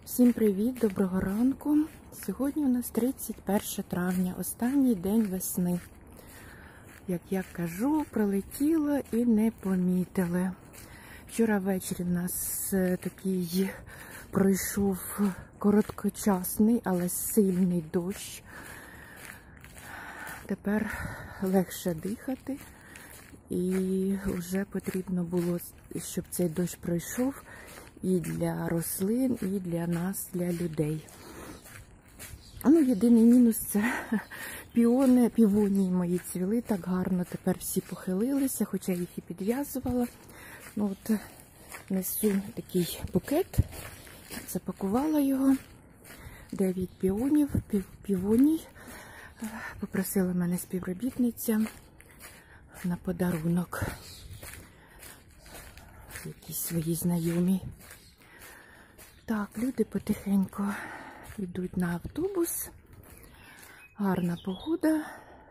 Всім привіт, доброго ранку. Сьогодні у нас 31 травня, останній день весни. Як я кажу, пролетіло і не помітили. Вчора ввечері в нас такий пройшов короткочасний, але сильний дощ. Тепер легше дихати. І вже потрібно було, щоб цей дощ пройшов і для рослин, і для нас, для людей. Ну, єдиний мінус – це півонії мої цвіли так гарно. Тепер всі похилилися, хоча їх і підв'язувала. Ну, от несу такий букет, запакувала його. 9 півоній. Попросила мене співробітниця на подарунок. Якісь свої знайомі. Так, люди потихеньку йдуть на автобус. Гарна погода.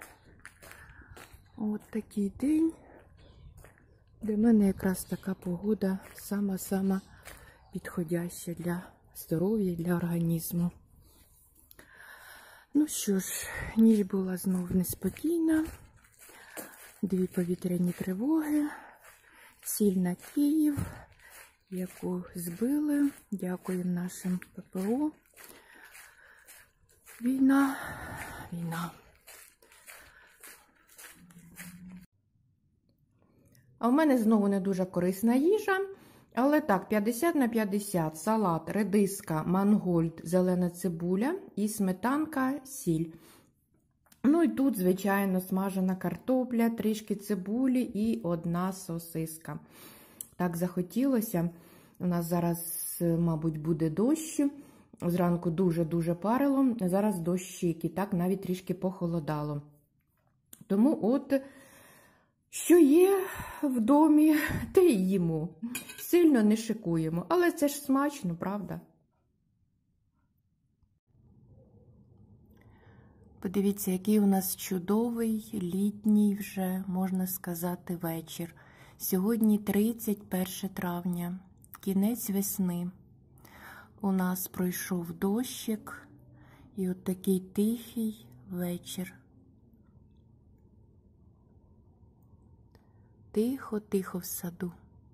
От такий день. Для мене якраз така погода сама підходяща для здоров'я, для організму. Ну що ж, ніч була знов неспокійна. 2 повітряні тривоги. Ціль на Київ, яку збили. Дякуємо нашим ППО. Війна. А в мене знову не дуже корисна їжа. Але так, 50/50. Салат, редиска, мангольд, зелена цибуля і сметанка, сіль. Ну і тут, звичайно, смажена картопля, трішки цибулі і 1 сосиска. Так захотілося. У нас зараз, мабуть, буде дощ. Зранку дуже-дуже парило. Зараз дощик і так навіть трішки похолодало. Тому от, що є в домі, те й їмо. Сильно не шикуємо. Але це ж смачно, правда? Подивіться, який у нас чудовий літній вже, можна сказати, вечір. Сьогодні 31 травня, кінець весни. У нас пройшов дощик і от такий тихий вечір. Тихо-тихо в саду.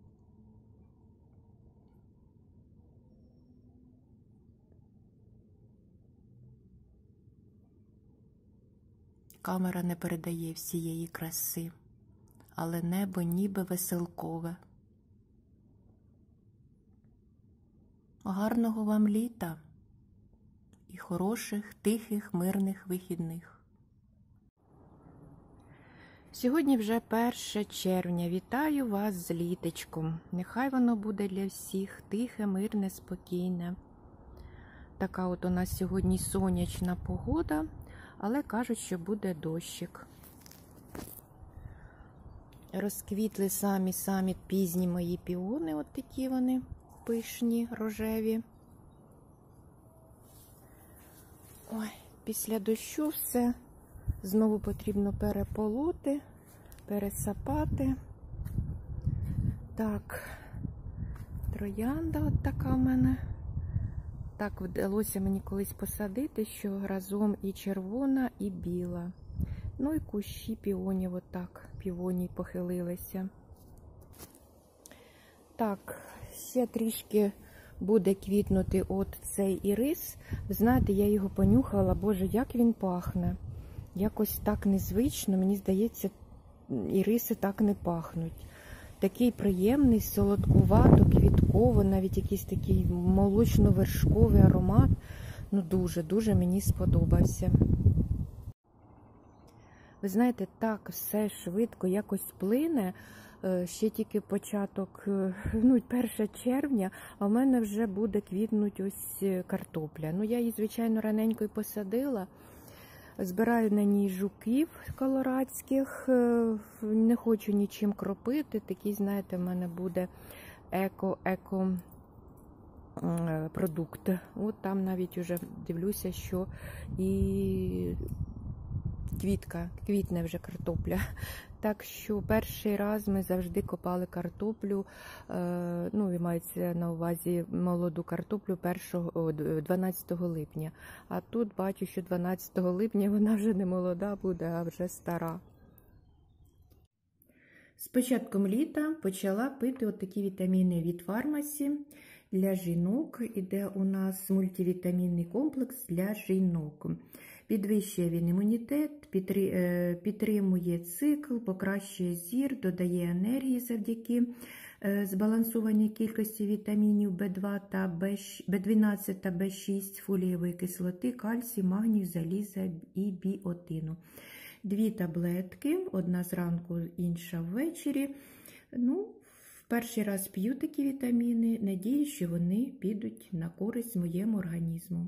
Камера не передає всієї краси, але небо ніби веселкове. Гарного вам літа і хороших, тихих, мирних вихідних. Сьогодні вже 1 червня. Вітаю вас з літочком. Нехай воно буде для всіх тихе, мирне, спокійне. Така от у нас сьогодні сонячна погода. Але кажуть, що буде дощик. Розквітли самі пізні мої піони. От такі вони пишні, рожеві. Ой, після дощу все знову потрібно переполоти, пересапати. Так, троянда от така в мене. Так вдалося мені колись посадити, що разом і червона, і біла. Ну і кущі піонів, отак, півоній похилилися. Так, ще трішки буде квітнути от цей ірис. Ви знаєте, я його понюхала, боже, як він пахне. Якось так незвично, мені здається, іриси так не пахнуть. Такий приємний, солодкувато-квітково, навіть якийсь такий молочно-вершковий аромат. Ну, дуже мені сподобався. Ви знаєте, так все швидко якось плине. Ще тільки початок, 1 червня, а в мене вже буде квітнути ось картопля. Ну, я її, звичайно, раненько і посадила. Збираю на ній жуків колорадських, не хочу нічим кропити, такий, знаєте, в мене буде еко-продукт. От там навіть уже дивлюся, що і квітне вже картопля. Так що перший раз ми завжди копали картоплю, ну, і мається на увазі молоду картоплю 12 липня. А тут бачу, що 12 липня вона вже не молода буде, а вже стара. З початком літа почала пити отакі вітаміни від Фармасі для жінок. Іде у нас мультивітамінний комплекс для жінок. Підвищує він імунітет, підтримує цикл, покращує зір, додає енергії завдяки збалансованій кількості вітамінів В2 та В12 та В6, фолієвої кислоти, кальцію, магнію, заліза і біотину. 2 таблетки, одна зранку, інша ввечері. Ну, в перший раз п'ю такі вітаміни, надіюсь, що вони підуть на користь моєму організму.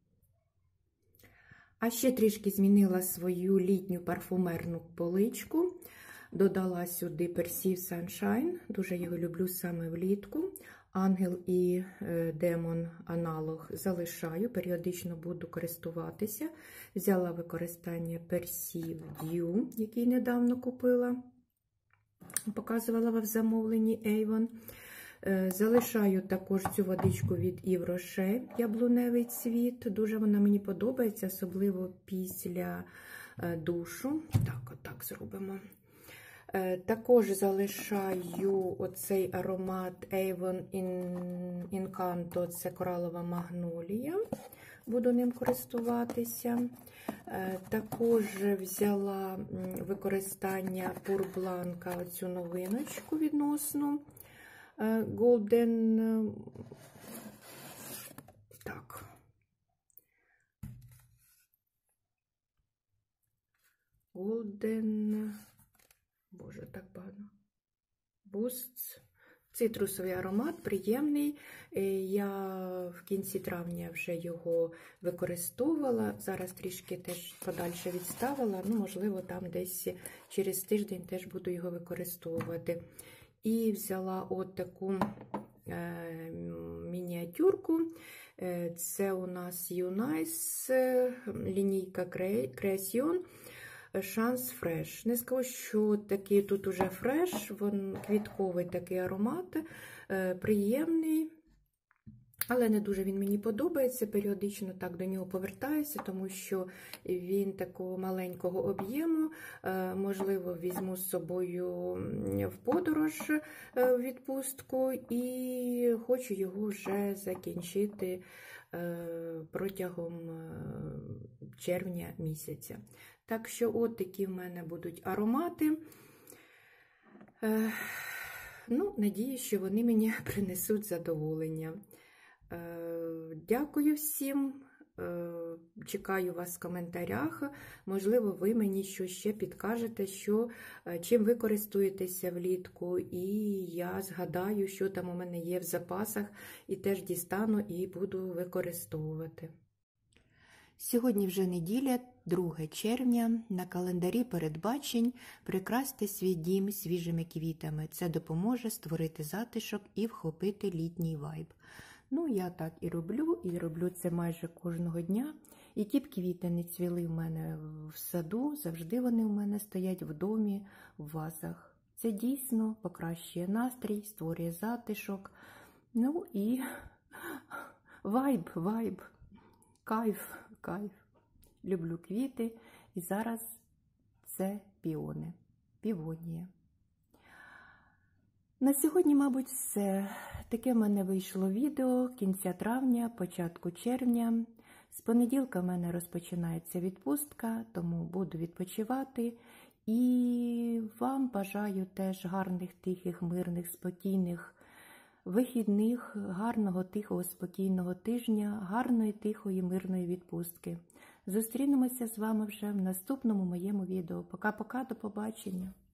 А ще трішки змінила свою літню парфумерну поличку. Додала сюди Persil Sunshine, дуже його люблю саме влітку. Ангел і демон аналог залишаю, періодично буду користуватися. Взяла використання Persil Dew, який недавно купила, показувала в замовленні Avon. Залишаю також цю водичку від Yves Rocher, яблуневий цвіт. Дуже вона мені подобається, особливо після душу. Так, отак зробимо. Також залишаю оцей аромат Avon Incanto, це коралова магнолія. Буду ним користуватися. Також взяла використання Pur Blanca, оцю новиночку відносну. Golden, так, Golden, боже, так багато, Boost, цитрусовий аромат, приємний, я в кінці травня вже його використовувала, зараз трішки теж подальше відставила, ну, можливо, там десь через тиждень теж буду його використовувати. І взяла от таку мініатюрку. Це у нас Юнайс, лінійка Creation Chance Fresh. Не скажу, що такий тут уже фреш, квітковий такий аромат, приємний. Але не дуже він мені подобається, періодично так до нього повертаюся, тому що він такого маленького об'єму, можливо, візьму з собою в подорож, в відпустку, і хочу його вже закінчити протягом червня місяця. Так що от такі в мене будуть аромати. Ну, надіюсь, що вони мені принесуть задоволення. Дякую всім, чекаю вас в коментарях, можливо, ви мені щось ще підкажете, чим ви користуєтеся влітку, і я згадаю, що там у мене є в запасах, і теж дістану і буду використовувати. Сьогодні вже неділя, 2 червня, на календарі передбачень прикрасьте свій дім свіжими квітами. Це допоможе створити затишок і вхопити літній вайб. Ну, я так і роблю це майже кожного дня. Які б квіти не цвіли в мене в саду, завжди вони в мене стоять в домі, в вазах. Це дійсно покращує настрій, створює затишок. Ну і вайб, кайф. Люблю квіти. І зараз це півонія. На сьогодні, мабуть, все. Таке в мене вийшло відео кінця травня, початку червня. З понеділка в мене розпочинається відпустка, тому буду відпочивати. І вам бажаю теж гарних, тихих, мирних, спокійних вихідних, гарного, тихого, спокійного тижня, гарної, тихої, мирної відпустки. Зустрінемося з вами вже в наступному моєму відео. Пока-пока, до побачення!